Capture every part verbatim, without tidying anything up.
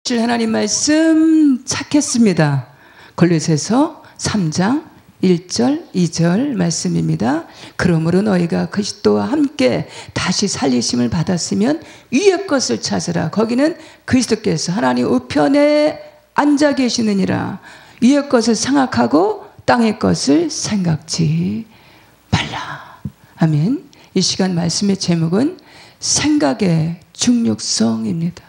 하나님 말씀 찾겠습니다. 골로새서 삼 장 일 절 이 절 말씀입니다. 그러므로 너희가 그리스도와 함께 다시 살리심을 받았으면 위의 것을 찾으라. 거기는 그리스도께서 하나님 우편에 앉아 계시느니라. 위의 것을 생각하고 땅의 것을 생각지 말라. 아멘. 이 시간 말씀의 제목은 생각의 중요성입니다.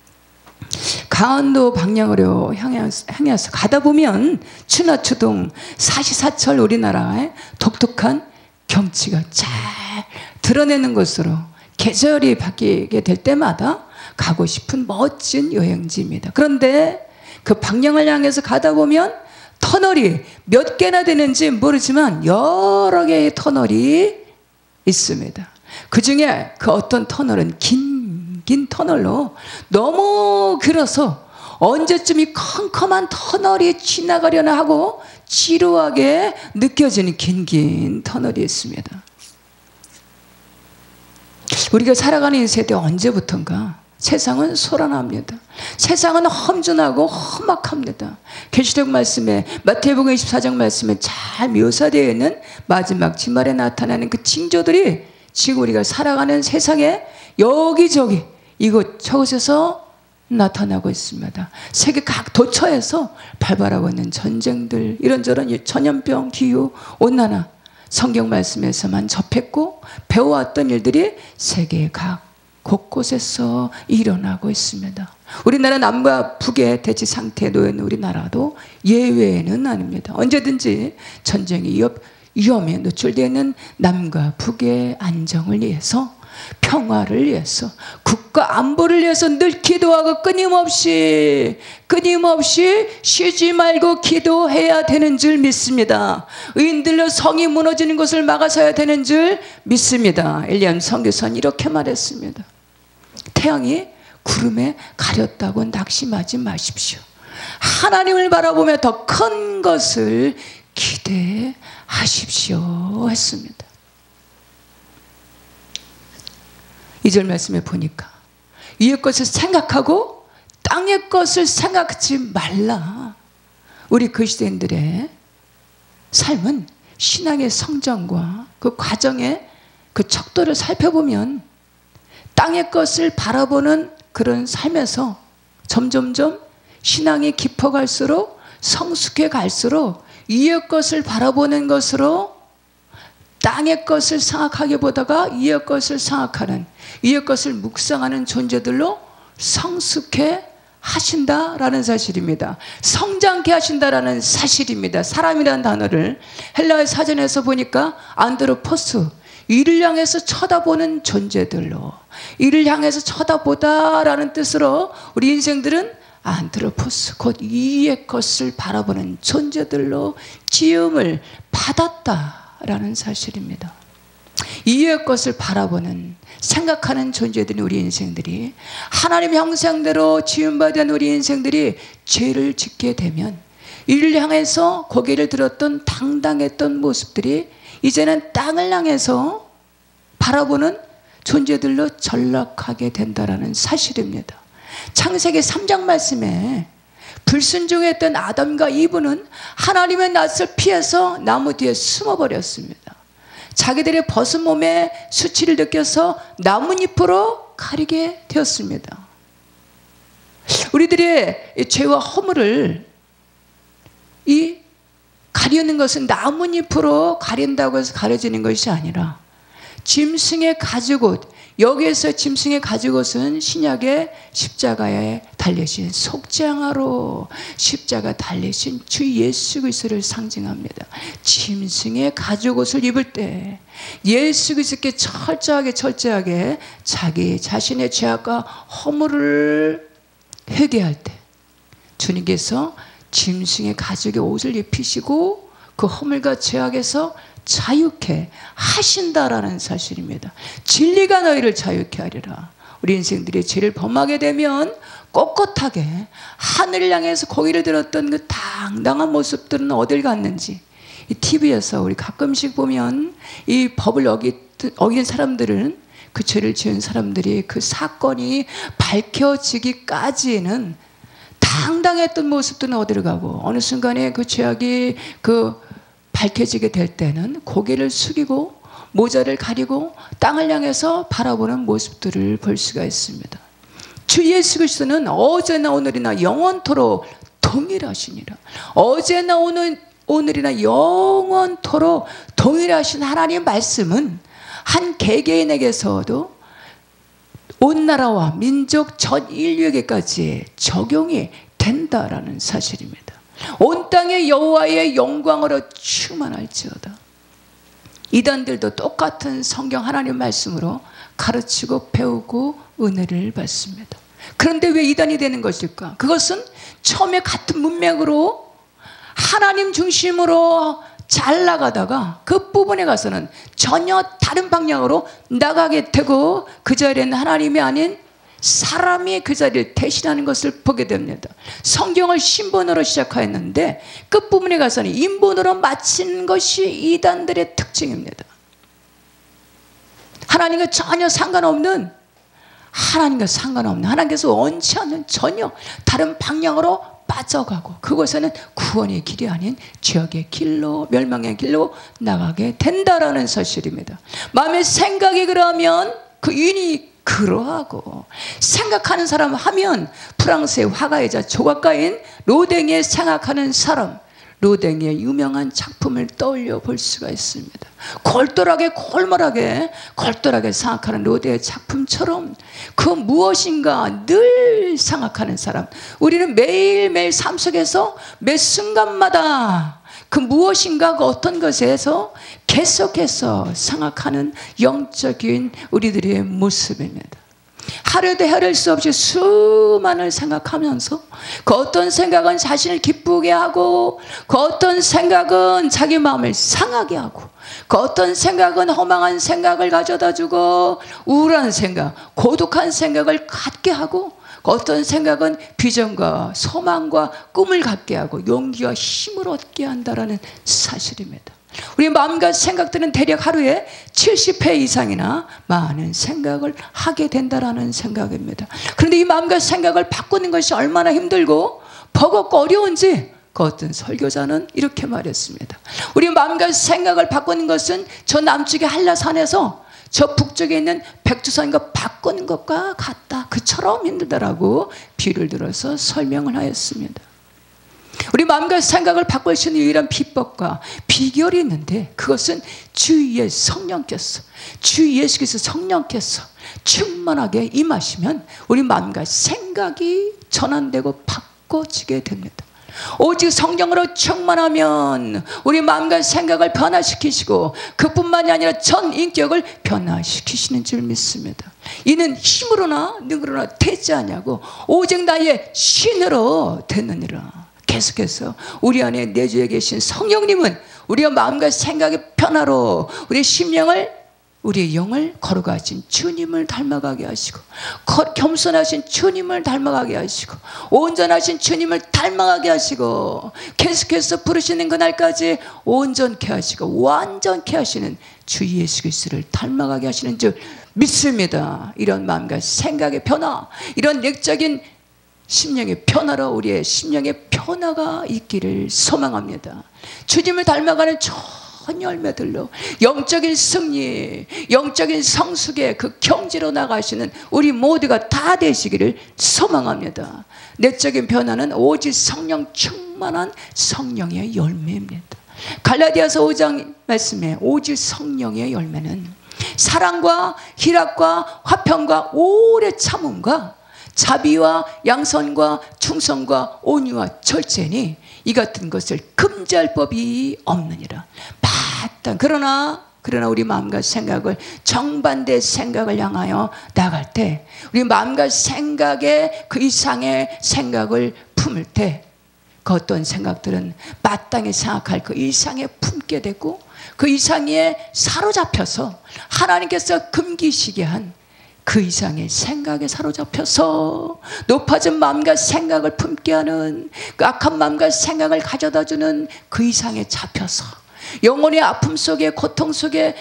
강원도 방향으로 향해서 가다 보면 추나추동 사시사철 우리나라의 독특한 경치가 잘 드러내는 곳으로 계절이 바뀌게 될 때마다 가고 싶은 멋진 여행지입니다. 그런데 그 방향을 향해서 가다 보면 터널이 몇 개나 되는지 모르지만 여러 개의 터널이 있습니다. 그 중에 그 어떤 터널은 긴 긴 터널로 너무 길어서 언제쯤 이 컴컴한 터널이 지나가려나 하고 지루하게 느껴지는 긴긴 터널이 있습니다. 우리가 살아가는 이 세대 언제부턴가 세상은 소란합니다. 세상은 험준하고 험악합니다. 계시록 말씀에 마태복음 이십사 장 말씀에 잘 묘사되어 있는 마지막 지말에 나타나는 그 징조들이 지금 우리가 살아가는 세상에 여기저기 이곳 저곳에서 나타나고 있습니다. 세계 각 도처에서 발발하고 있는 전쟁들, 이런저런 전염병, 기후, 온난화, 성경 말씀에서만 접했고 배워왔던 일들이 세계 각 곳곳에서 일어나고 있습니다. 우리나라 남과 북의 대치 상태에 놓여 있는 우리나라도 예외는 아닙니다. 언제든지 전쟁이 위협, 위험에 노출되어 있는 남과 북의 안정을 위해서, 평화를 위해서, 국가 안보를 위해서 늘 기도하고 끊임없이 끊임없이 쉬지 말고 기도해야 되는 줄 믿습니다. 의인들로 성이 무너지는 것을 막아서야 되는 줄 믿습니다. 엘리야 선교사는 이렇게 말했습니다. 태양이 구름에 가렸다고 낙심하지 마십시오. 하나님을 바라보며 더 큰 것을 기대하십시오 했습니다. 이 절 말씀에 보니까 위의 것을 생각하고 땅의 것을 생각하지 말라. 우리 그리스도인들의 삶은 신앙의 성장과 그 과정의 그 척도를 살펴보면 땅의 것을 바라보는 그런 삶에서 점점점 신앙이 깊어갈수록 성숙해 갈수록 위의 것을 바라보는 것으로 땅의 것을 생각하기보다가 위의 것을 생각하는, 위의 것을 묵상하는 존재들로 성숙해 하신다라는 사실입니다. 성장케 하신다라는 사실입니다. 사람이라는 단어를 헬라어 사전에서 보니까 안드로포스, 이를 향해서 쳐다보는 존재들로, 이를 향해서 쳐다보다라는 뜻으로 우리 인생들은 안드로포스, 곧 위의 것을 바라보는 존재들로 지음을 받았다 라는 사실입니다. 이의 것을 바라보는, 생각하는 존재들이 우리 인생들이, 하나님 형상대로 지음받은 우리 인생들이 죄를 짓게 되면 이를 향해서 고개를 들었던 당당했던 모습들이 이제는 땅을 향해서 바라보는 존재들로 전락하게 된다라는 사실입니다. 창세기 삼 장 말씀에 불순종했던 아담과 이브는 하나님의 낯을 피해서 나무 뒤에 숨어버렸습니다. 자기들의 벗은 몸에 수치를 느껴서 나뭇잎으로 가리게 되었습니다. 우리들의 죄와 허물을 이 가리는 것은 나뭇잎으로 가린다고 해서 가려지는 것이 아니라 짐승의 가죽옷, 여기에서 짐승의 가죽옷은 신약의 십자가에 달리신 속죄양으로 십자가 달리신 주 예수 그리스도를 상징합니다. 짐승의 가죽옷을 입을 때 예수 그리스도께 철저하게 철저하게 자기 자신의 죄악과 허물을 회개할 때 주님께서 짐승의 가죽의 옷을 입히시고 그 허물과 죄악에서 자유케 하신다라는 사실입니다. 진리가 너희를 자유케 하리라. 우리 인생들이 죄를 범하게 되면 꼿꼿하게 하늘을 향해서 고개를 들었던 그 당당한 모습들은 어딜 갔는지, 이 티비에서 우리 가끔씩 보면 이 법을 어기, 어긴 사람들은, 그 죄를 지은 사람들이 그 사건이 밝혀지기까지는 당당했던 모습들은 어디로 가고 어느 순간에 그 죄악이 그 밝혀지게 될 때는 고개를 숙이고 모자를 가리고 땅을 향해서 바라보는 모습들을 볼 수가 있습니다. 주 예수 그리스도는 어제나 오늘이나 영원토록 동일하시니라. 어제나 오늘, 오늘이나 영원토록 동일하신 하나님의 말씀은 한 개개인에게서도 온 나라와 민족 전 인류에게까지 적용이 된다라는 사실입니다. 온 땅의 여호와의 영광으로 충만할지어다. 이단들도 똑같은 성경 하나님 말씀으로 가르치고 배우고 은혜를 받습니다. 그런데 왜 이단이 되는 것일까? 그것은 처음에 같은 문맥으로 하나님 중심으로 잘 나가다가 그 부분에 가서는 전혀 다른 방향으로 나가게 되고 그 자리에는 하나님이 아닌 사람이 그 자리를 대신하는 것을 보게 됩니다. 성경을 신본으로 시작하였는데 끝부분에 가서는 인본으로 마친 것이 이단들의 특징입니다. 하나님과 전혀 상관없는, 하나님과 상관없는, 하나님께서 원치 않는 전혀 다른 방향으로 빠져가고 그곳에는 구원의 길이 아닌 죄악의 길로, 멸망의 길로 나가게 된다라는 사실입니다. 마음의 생각이 그러면 그 인이 그러하고, 생각하는 사람 하면 프랑스의 화가이자 조각가인 로댕의 생각하는 사람, 로댕의 유명한 작품을 떠올려 볼 수가 있습니다. 골똘하게 골몰하게 골똘하게 생각하는 로댕의 작품처럼 그 무엇인가 늘 생각하는 사람, 우리는 매일매일 삶 속에서 매 순간마다 그 무엇인가 그 어떤 것에서 계속해서 생각하는 영적인 우리들의 모습입니다. 하루도 헤아릴 수 없이 수많은 생각하면서 그 어떤 생각은 자신을 기쁘게 하고 그 어떤 생각은 자기 마음을 상하게 하고 그 어떤 생각은 허망한 생각을 가져다 주고 우울한 생각, 고독한 생각을 갖게 하고 그 어떤 생각은 비전과 소망과 꿈을 갖게 하고 용기와 힘을 얻게 한다는 사실입니다. 우리 마음과 생각들은 대략 하루에 칠십 회 이상이나 많은 생각을 하게 된다는 생각입니다. 그런데 이 마음과 생각을 바꾸는 것이 얼마나 힘들고 버겁고 어려운지 그 어떤 설교자는 이렇게 말했습니다. 우리 마음과 생각을 바꾸는 것은 저 남쪽의 한라산에서 저 북쪽에 있는 백두산과 바꾸는 것과 같다, 그처럼 힘들다라고 비유를 들어서 설명을 하였습니다. 우리 마음과 생각을 바꿀 수 있는 유일한 비법과 비결이 있는데 그것은 주의 성령께서, 주 예수 그리스도 성령께서 충만하게 임하시면 우리 마음과 생각이 전환되고 바꿔지게 됩니다. 오직 성령으로 충만하면 우리 마음과 생각을 변화시키시고 그뿐만이 아니라 전 인격을 변화시키시는 줄 믿습니다. 이는 힘으로나 능으로나 되지 않냐고 오직 나의 신으로 되느니라. 계속해서 우리 안에 내주에 계신 성령님은 우리의 마음과 생각의 변화로 우리의 심령을, 우리의 영을 거룩하신 주님을 닮아가게 하시고 겸손하신 주님을 닮아가게 하시고 온전하신 주님을 닮아가게 하시고 계속해서 부르시는 그날까지 온전케 하시고 완전케 하시는 주 예수 그리스도를 닮아가게 하시는 줄 믿습니다. 이런 마음과 생각의 변화, 이런 내적인 심령의 변화로 우리의 심령의 변화가 있기를 소망합니다. 주님을 닮아가는 좋은 열매들로 영적인 승리, 영적인 성숙의 그 경지로 나가시는 우리 모두가 다 되시기를 소망합니다. 내적인 변화는 오직 성령 충만한 성령의 열매입니다. 갈라디아서 오 장 말씀에 오직 성령의 열매는 사랑과 희락과 화평과 오래 참음과 자비와 양선과 충성과 온유와 절제니 이 같은 것을 금지할 법이 없느니라. 마땅 그러나 그러나 우리 마음과 생각을 정반대의 생각을 향하여 나갈 때 우리 마음과 생각의 그 이상의 생각을 품을 때 그 어떤 생각들은 마땅히 생각할 그 이상에 품게 되고 그 이상에 사로잡혀서 하나님께서 금기시게 한 그 이상의 생각에 사로잡혀서 높아진 마음과 생각을 품게 하는 그 악한 마음과 생각을 가져다주는 그 이상에 잡혀서 영혼의 아픔 속에 고통 속에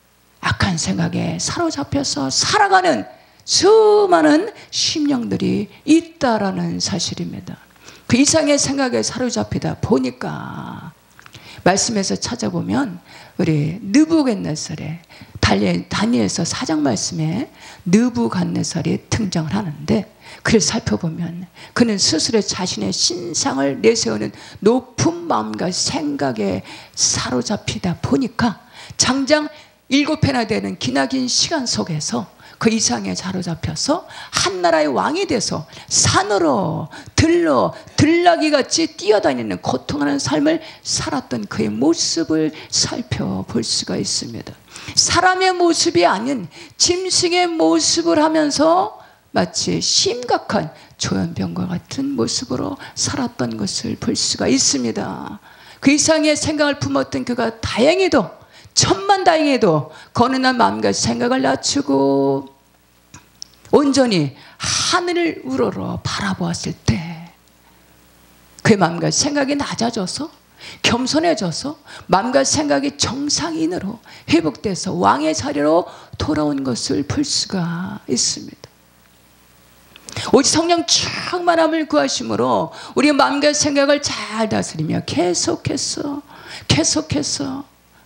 악한 생각에 사로잡혀서 살아가는 수많은 심령들이 있다라는 사실입니다. 그 이상의 생각에 사로잡히다 보니까 말씀에서 찾아보면 우리 느부갓네살의 다니엘서 사 장 말씀에 느부갓네살이 등장을 하는데, 그래서 살펴보면 그는 스스로 자신의 신상을 내세우는 높은 마음과 생각에 사로잡히다 보니까 장장 일곱 해나 되는 기나긴 시간 속에서 그 이상에 사로잡혀서 한 나라의 왕이 돼서 산으로 들러 들나귀같이 뛰어다니는 고통하는 삶을 살았던 그의 모습을 살펴볼 수가 있습니다. 사람의 모습이 아닌 짐승의 모습을 하면서 마치 심각한 조현병과 같은 모습으로 살았던 것을 볼 수가 있습니다. 그 이상의 생각을 품었던 그가 다행히도, 천만다행히도 거룩한 마음과 생각을 낮추고 온전히 하늘을 우러러 바라보았을 때 그의 마음과 생각이 낮아져서 겸손해져서 마음과 생각이 정상인으로 회복돼서 왕의 자리로 돌아온 것을 볼 수가 있습니다. 오직 성령 충만함을 구하심으로 우리의 마음과 생각을 잘 다스리며 계속해서 계속해서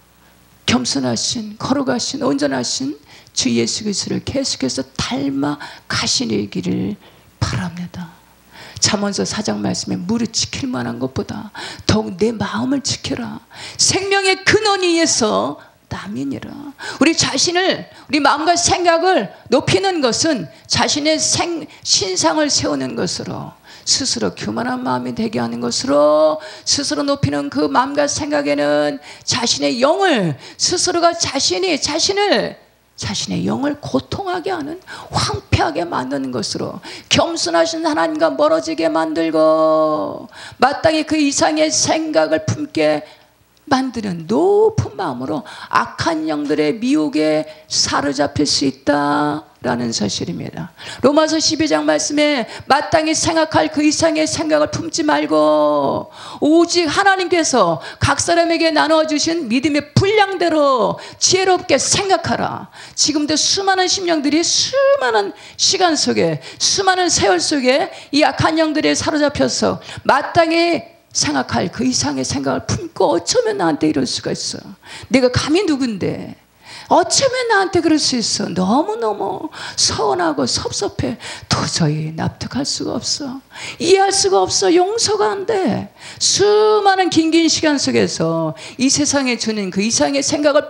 겸손하신, 거룩하신, 온전하신 주 예수 그리스도를 계속해서 닮아 가시기를 바랍니다. 잠언서 사 장 말씀에 무릇 지킬 만한 것보다 더욱 내 마음을 지켜라. 생명의 근원 위에서 남이니라. 우리 자신을, 우리 마음과 생각을 높이는 것은 자신의 생, 신상을 세우는 것으로, 스스로 교만한 마음이 되게 하는 것으로, 스스로 높이는 그 마음과 생각에는 자신의 영을, 스스로가 자신이 자신을 자신의 영을 고통하게 하는, 황폐하게 만드는 것으로 겸손하신 하나님과 멀어지게 만들고 마땅히 그 이상의 생각을 품게 만드는 높은 마음으로 악한 영들의 미혹에 사로잡힐 수 있다라는 사실입니다. 로마서 십이 장 말씀에 마땅히 생각할 그 이상의 생각을 품지 말고 오직 하나님께서 각 사람에게 나눠주신 믿음의 분량대로 지혜롭게 생각하라. 지금도 수많은 심령들이 수많은 시간 속에, 수많은 세월 속에 이 악한 영들에 사로잡혀서 마땅히 생각할 그 이상의 생각을 품고 어쩌면 나한테 이럴 수가 있어. 내가 감히 누군데 어쩌면 나한테 그럴 수 있어. 너무너무 서운하고 섭섭해. 도저히 납득할 수가 없어. 이해할 수가 없어. 용서가 안 돼. 수많은 긴긴 시간 속에서 이 세상에 주는 그 이상의 생각을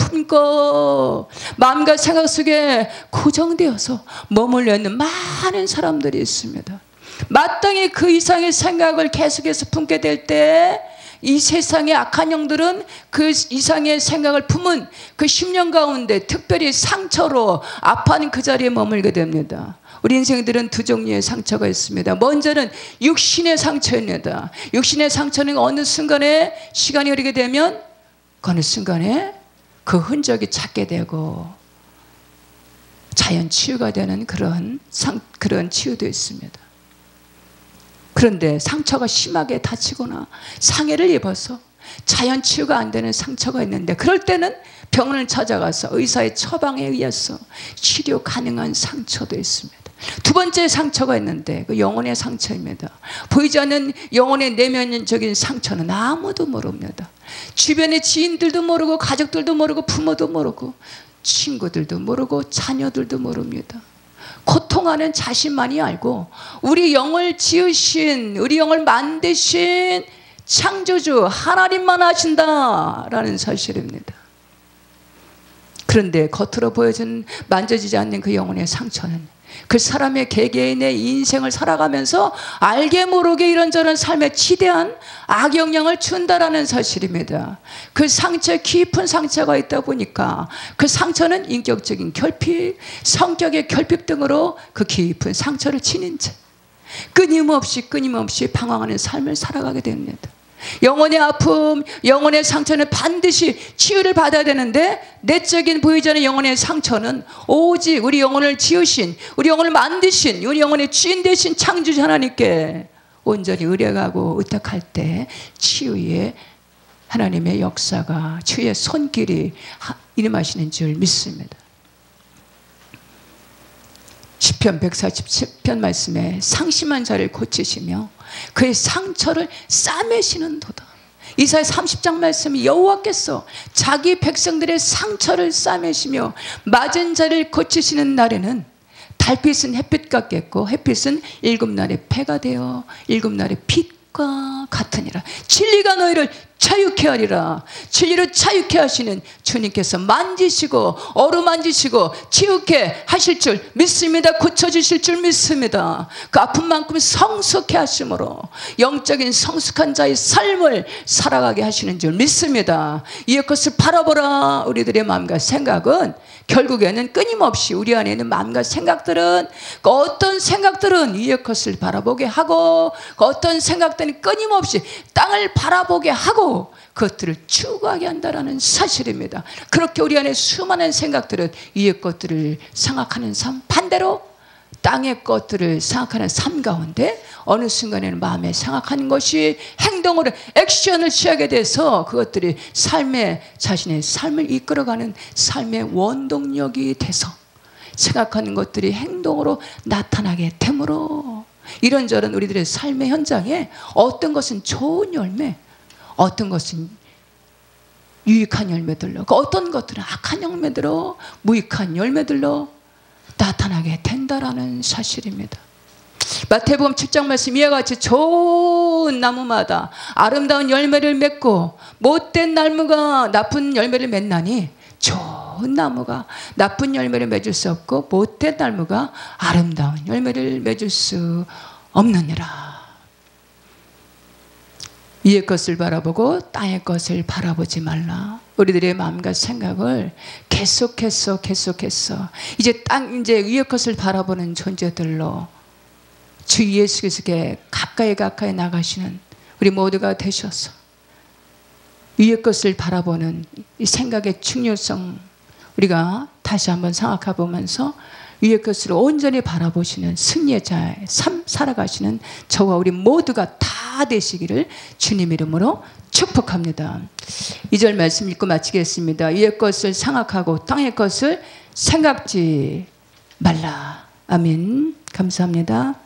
품고 마음과 생각 속에 고정되어서 머물러 있는 많은 사람들이 있습니다. 마땅히 그 이상의 생각을 계속해서 품게 될 때 이 세상의 악한 영들은 그 이상의 생각을 품은 그 심령 가운데 특별히 상처로 아파하는 그 자리에 머물게 됩니다. 우리 인생들은 두 종류의 상처가 있습니다. 먼저는 육신의 상처입니다. 육신의 상처는 어느 순간에 시간이 흐르게 되면 어느 순간에 그 흔적이 찾게 되고 자연 치유가 되는 그런 상, 그런 치유도 있습니다. 그런데 상처가 심하게 다치거나 상해를 입어서 자연 치유가 안 되는 상처가 있는데 그럴 때는 병원을 찾아가서 의사의 처방에 의해서 치료 가능한 상처도 있습니다. 두 번째 상처가 있는데 그 영혼의 상처입니다. 보이지 않는 영혼의 내면적인 상처는 아무도 모릅니다. 주변의 지인들도 모르고 가족들도 모르고 부모도 모르고 친구들도 모르고 자녀들도 모릅니다. 고통하는 자신만이 알고 우리 영을 지으신, 우리 영을 만드신 창조주 하나님만 아신다라는 사실입니다. 그런데 겉으로 보여진 만져지지 않는 그 영혼의 상처는 그 사람의 개개인의 인생을 살아가면서 알게 모르게 이런저런 삶에 지대한 악영향을 준다라는 사실입니다. 그 상처에 깊은 상처가 있다 보니까 그 상처는 인격적인 결핍, 성격의 결핍 등으로 그 깊은 상처를 지닌 채 끊임없이 끊임없이 방황하는 삶을 살아가게 됩니다. 영혼의 아픔, 영혼의 상처는 반드시 치유를 받아야 되는데 내적인 보이지 않는 영혼의 상처는 오직 우리 영혼을 지으신, 우리 영혼을 만드신, 우리 영혼의 주인 되신 창조주 하나님께 온전히 의뢰하고 의탁할 때 치유의 하나님의 역사가, 치유의 손길이 임하시는 줄 믿습니다. 시편 백사십칠 편 말씀에 상심한 자를 고치시며 그의 상처를 싸매시는도다. 이사야 삼십 장 말씀이 여호와께서 자기 백성들의 상처를 싸매시며 맞은 자를 고치시는 날에는 달빛은 햇빛 같겠고 햇빛은 일곱 날의 패가 되어 일곱 날의 빛과 같으니라. 진리가 너희를 자유케 하리라. 진리로 자유케 하시는 주님께서 만지시고 어루만지시고 치유케 하실 줄 믿습니다. 고쳐주실 줄 믿습니다. 그 아픔만큼 성숙케 하심으로 영적인 성숙한 자의 삶을 살아가게 하시는 줄 믿습니다. 이 것을 바라보라. 우리들의 마음과 생각은 결국에는 끊임없이 우리 안에 있는 마음과 생각들은 그 어떤 생각들은 위의 것을 바라보게 하고 그 어떤 생각들은 끊임없이 땅을 바라보게 하고 그것들을 추구하게 한다는 사실입니다. 그렇게 우리 안에 수많은 생각들은 위의 것들을 생각하는 삶, 반대로 땅의 것들을 생각하는 삶 가운데 어느 순간에는 마음에 생각하는 것이 행동으로 액션을 취하게 돼서 그것들이 삶의 자신의 삶을 이끌어가는 삶의 원동력이 돼서 생각하는 것들이 행동으로 나타나게 되므로 이런저런 우리들의 삶의 현장에 어떤 것은 좋은 열매, 어떤 것은 유익한 열매들로, 어떤 것들은 악한 열매들로, 무익한 열매들로 나타나게 된다라는 사실입니다. 마태복음 칠 장 말씀 이와 같이 좋은 나무마다 아름다운 열매를 맺고 못된 나무가 나쁜 열매를 맺나니 좋은 나무가 나쁜 열매를 맺을 수 없고 못된 나무가 아름다운 열매를 맺을 수 없느니라. 위의 것을 바라보고 땅의 것을 바라보지 말라. 우리들의 마음과 생각을 계속해서 계속해서 이제 땅 이제 위의 것을 바라보는 존재들로 주 예수 그리스도께 가까이 가까이 나가시는 우리 모두가 되셔서 위의 것을 바라보는 이 생각의 중요성 우리가 다시 한번 생각해 보면서 위의 것을 온전히 바라보시는 승리의 자의 삶 살아가시는 저와 우리 모두가 다 되시기를 주님 이름으로 축복합니다. 이 절 말씀 읽고 마치겠습니다. 위의 것을 생각하고 땅의 것을 생각지 말라. 아멘. 감사합니다.